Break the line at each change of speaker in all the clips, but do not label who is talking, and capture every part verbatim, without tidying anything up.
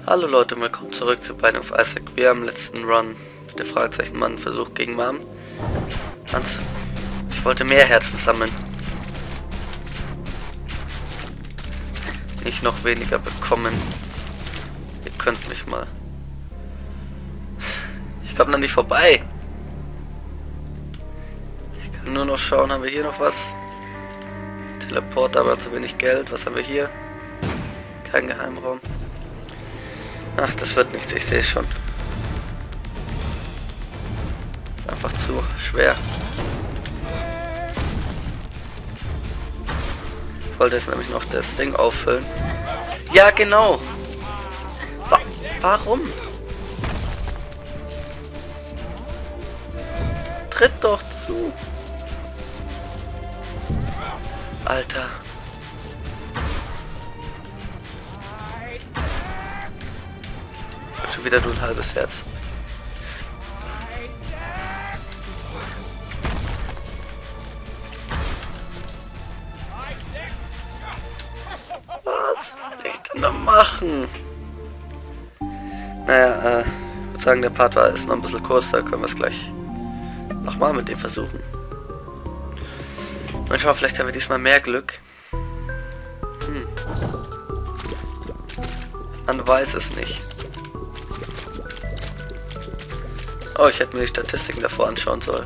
Hallo Leute, willkommen zurück zu Binding of Isaac. Wir haben im letzten Run der Fragezeichen-Mann versucht gegen Mom. Und ich wollte mehr Herzen sammeln. Nicht noch weniger bekommen. Ihr könnt mich mal. Ich komme da nicht vorbei. Ich kann nur noch schauen, haben wir hier noch was? Teleport, aber zu wenig Geld. Was haben wir hier? Kein Geheimraum. Ach, das wird nichts, ich sehe es schon. Ist einfach zu schwer. Ich wollte jetzt nämlich noch das Ding auffüllen. Ja, genau! Wa warum? Tritt doch zu! Alter. Schon wieder nur ein halbes Herz. Was will ich denn da machen? Naja, äh, ich würde sagen, der Part war ist noch ein bisschen kurz, da können wir es gleich nochmal mit dem versuchen. Und schau, vielleicht haben wir diesmal mehr Glück. Hm. Man weiß es nicht. Oh, ich hätte mir die Statistiken davor anschauen sollen.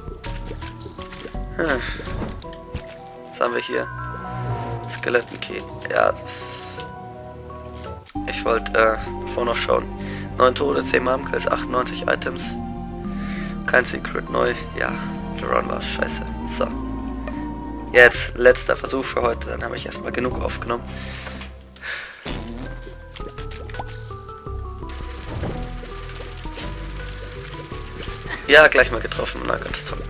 Hm. Was haben wir hier? Skeleton Key. Ja, das... Ich wollte äh, davor noch schauen. neun Tode, zehn Mom-Kills, achtundneunzig Items. Kein Secret neu. Ja, der Run war scheiße. So. Jetzt letzter Versuch für heute, dann habe ich erstmal genug aufgenommen. Ja, gleich mal getroffen, na ganz toll.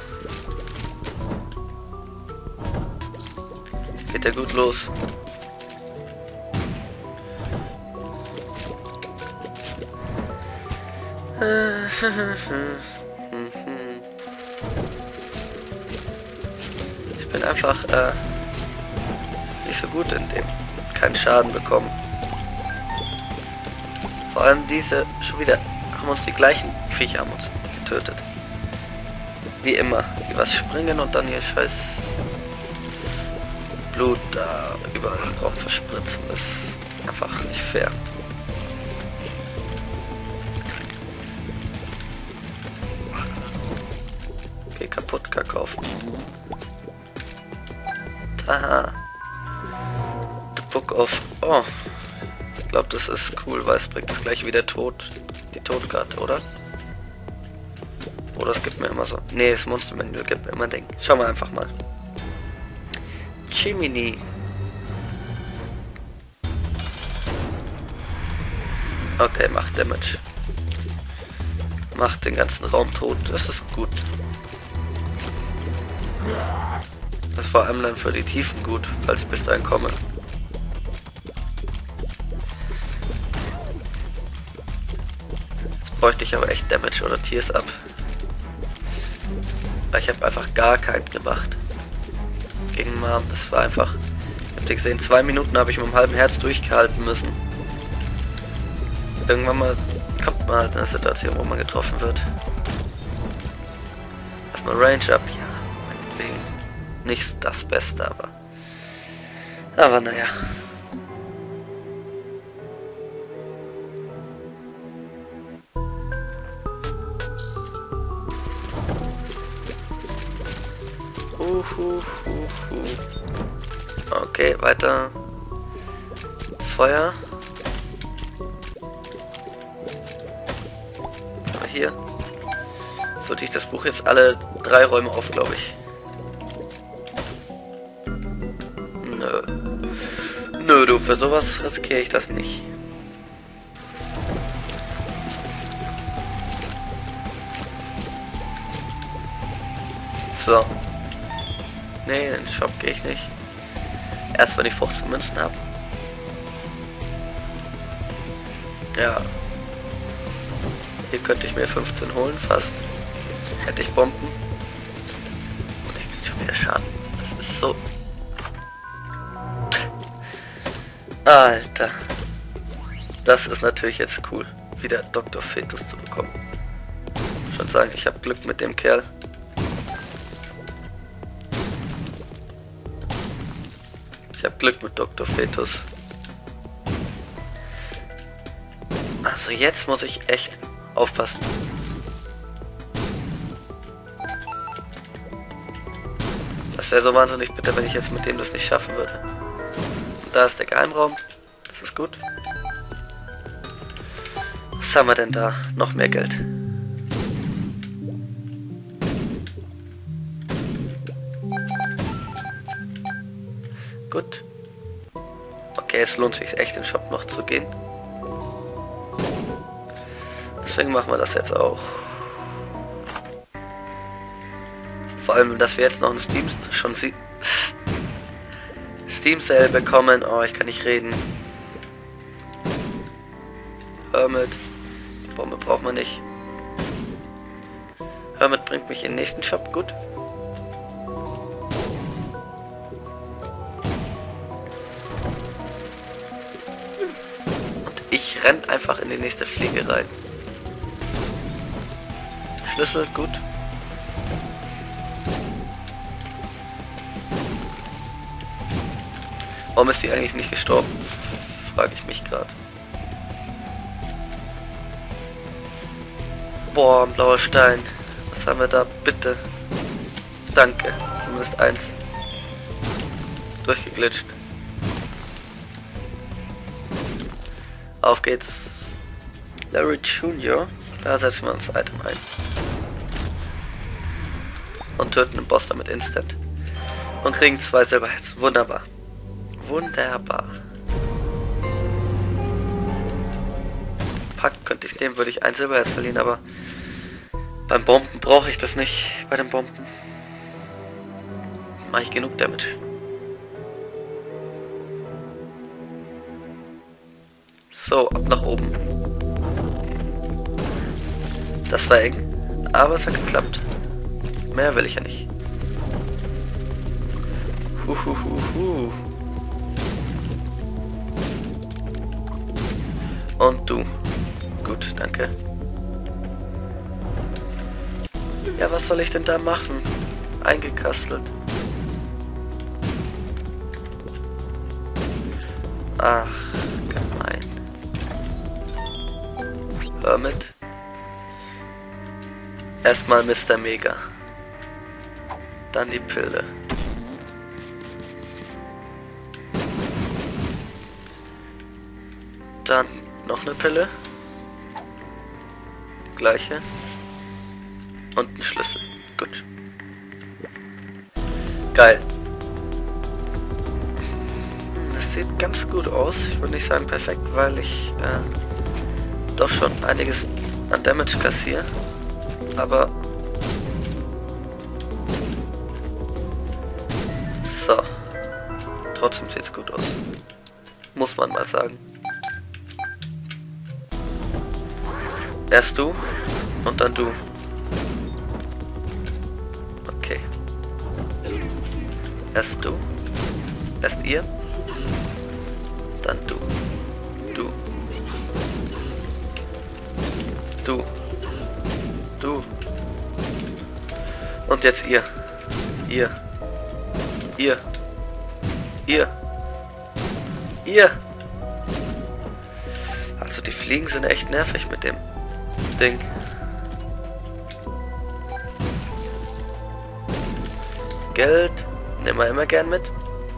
Geht ja gut los. Ich bin einfach äh, nicht so gut in dem. Keinen Schaden bekommen. Vor allem diese schon wieder haben uns die gleichen Viecher haben uns getötet. Wie immer. Die was springen und dann ihr scheiß Blut da überall im Raum verspritzen. Das ist einfach nicht fair. Okay, kaputt kaufen. Taha. The Book of... Oh. Ich glaube, das ist cool, weil es bringt das gleich wieder tot. Die Todkarte, oder? Oder es gibt mir immer so... Nee, das Monstermenü gibt mir immer ein Ding. Schauen wir einfach mal. Chimini. Okay, macht Damage. Macht den ganzen Raum tot. Das ist gut. Das ist vor allem dann für die Tiefen gut, falls ich bis dahin komme. Jetzt bräuchte ich aber echt Damage oder Tears ab. Weil ich habe einfach gar keinen gemacht. Gegen Mom. Das war einfach... Habt ihr gesehen, zwei Minuten habe ich mit dem halben Herz durchgehalten müssen. Irgendwann mal kommt man halt in eine Situation, wo man getroffen wird. Erstmal Range up, ja, meinetwegen. Nicht das Beste, aber... Aber naja. Uh, uh, uh, uh. Okay, weiter. Feuer. Aber hier füllte ich das Buch jetzt alle drei Räume auf, glaube ich. Nö. Nö, du, für sowas riskiere ich das nicht. So. Nee, in den Shop gehe ich nicht. Erst wenn ich fünfzehn Münzen habe. Ja. Hier könnte ich mir fünfzehn holen, fast. Hätte ich Bomben. Und ich krieg schon wieder Schaden. Das ist so... Alter. Das ist natürlich jetzt cool, wieder Doktor Fetus zu bekommen. Schon sagen, ich habe Glück mit dem Kerl. Ich habe Glück mit Doktor Fetus. Also jetzt muss ich echt aufpassen. Das wäre so wahnsinnig bitter, wenn ich jetzt mit dem das nicht schaffen würde. Und da ist der Geheimraum. Das ist gut. Was haben wir denn da? Noch mehr Geld. Gut. Okay, es lohnt sich echt, in den Shop noch zu gehen. Deswegen machen wir das jetzt auch. Vor allem, dass wir jetzt noch ein Steam schon sie Steam Sale bekommen. Oh, ich kann nicht reden. Hermit. Die Bombe braucht man nicht. Hermit bringt mich in den nächsten Shop. Gut. Und ich renn einfach in die nächste Fliege rein. Schlüssel, gut. Warum ist die eigentlich nicht gestorben? Frage ich mich gerade. Boah, ein blauer Stein. Was haben wir da? Bitte. Danke. Zumindest eins. Durchgeglitscht. Auf geht's. Larry Junior Da setzen wir uns Item ein. Und töten den Boss damit instant. Und kriegen zwei Silberherzen. Wunderbar. Wunderbar. Pack könnte ich nehmen, würde ich ein Silberherz verlieren, aber beim Bomben brauche ich das nicht. Bei den Bomben mache ich genug Damage. So, ab nach oben. Das war eng, aber es hat geklappt. Mehr will ich ja nicht. Huhuhuhu. Und du. Gut, danke. Ja, was soll ich denn da machen? Eingekastelt. Ach, gemein. Hermit. Erstmal Mister Mega. Dann die Pille. Dann noch eine Pille. Die gleiche. Und ein Schlüssel. Gut. Geil. Das sieht ganz gut aus. Ich würde nicht sagen perfekt, weil ich äh, doch schon einiges an Damage kassiere. Aber so. Trotzdem sieht es gut aus. Muss man mal sagen. Erst du und dann du. Okay. Erst du. Erst ihr. Dann du. Du. Du. Du. Und jetzt ihr. Ihr. Ihr. Ihr. Ihr. Also die Fliegen sind echt nervig mit dem Ding. Geld nehmen wir immer gern mit.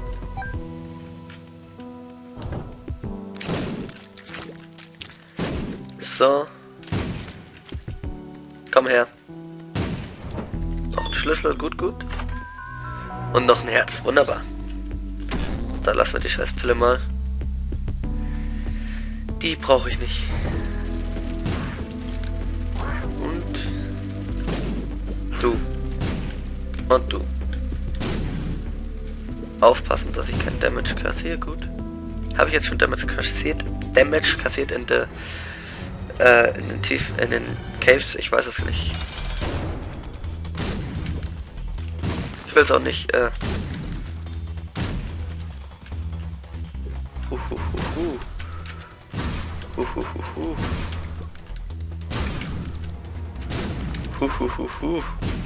So. Komm her. Noch ein Schlüssel, gut, gut. Und noch ein Herz, wunderbar. Da lassen wir die Scheißpille mal. Die brauche ich nicht. Und du. Und du. Aufpassen, dass ich kein Damage kassiere, gut. Habe ich jetzt schon Damage kassiert? Damage kassiert in der äh, in den Tief, in den Caves? Ich weiß es nicht. Ich will es auch nicht, äh. Hu, hu, hu, hu. Huhuhuhu. Huhuhuhu.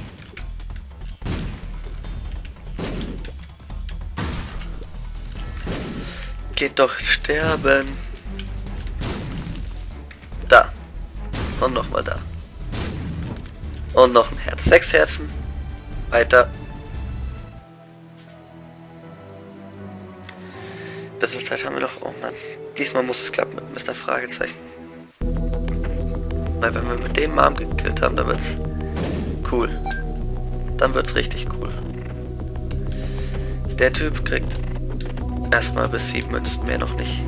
Geht doch sterben. Da. Und nochmal da. Und noch ein Herz. Sechs Herzen. Weiter. Bisschen Zeit haben wir noch. Oh Mann. Diesmal muss es klappen mit Mister Fragezeichen. Weil wenn wir mit dem Mom gekillt haben, dann wird's cool. Dann wird's richtig cool. Der Typ kriegt erstmal bis sieben Münzen, mehr noch nicht.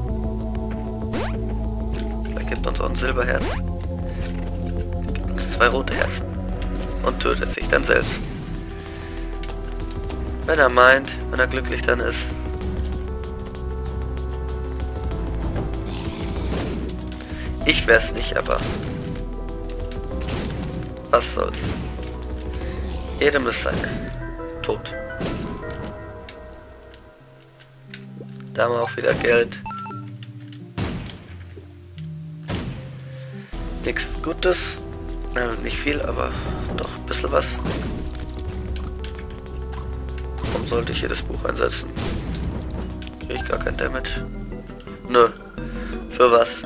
Er gibt uns auch ein Silberherz. Gibt uns zwei rote Herzen. Und tötet sich dann selbst. Wenn er meint, wenn er glücklich dann ist. Ich wär's nicht, aber was soll's. Jedem ist seine. Tot. Da haben wir auch wieder Geld. Nichts Gutes. Äh, nicht viel, aber doch ein bisschen was. Warum sollte ich hier das Buch einsetzen? Kriege ich gar kein Damage? Nö. Für was?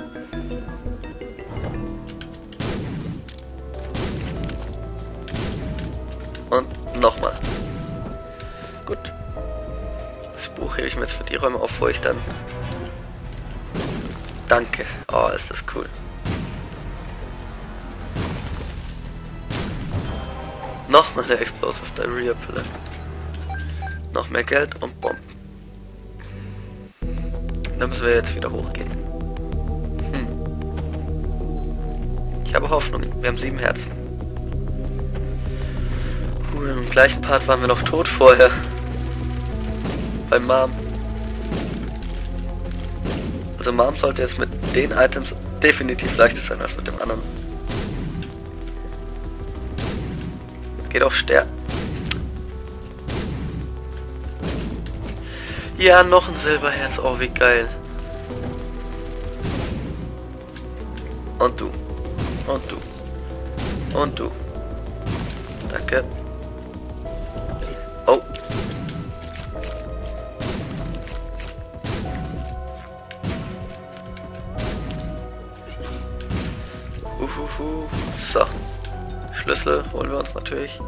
Und nochmal. Gut. Das Buch hebe ich mir jetzt für die Räume auf, wo ich dann... Danke. Oh, ist das cool. Nochmal eine Explosive Diarrhea Pille. Noch mehr Geld und Bomben. Dann müssen wir jetzt wieder hochgehen. Hm. Ich habe Hoffnung. Wir haben sieben Herzen. Puh, im gleichen Part waren wir noch tot vorher. Bei Mom. Also Mom sollte jetzt mit den Items definitiv leichter sein als mit dem anderen. Geht auch sterben. Ja, noch ein Silberherz. Oh, wie geil. Und du. Und du. Und du. Danke. Oh. Uhuhu. So. Schlüssel holen wir uns natürlich.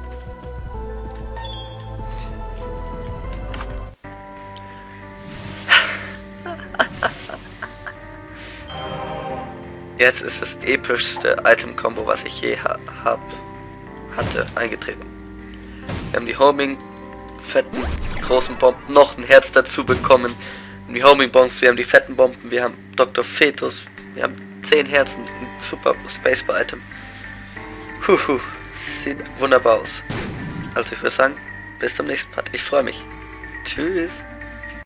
Jetzt ist das epischste Item-Combo, was ich je ha hab, hatte, eingetreten. Wir haben die Homing, fetten, großen Bomben, noch ein Herz dazu bekommen. Wir haben die Homing-Bombs, wir haben die fetten Bomben, wir haben Doktor Fetus, wir haben zehn Herzen, ein super Spacebar-Item. Huhu, sieht wunderbar aus. Also ich würde sagen, bis zum nächsten Part. Ich freue mich. Tschüss.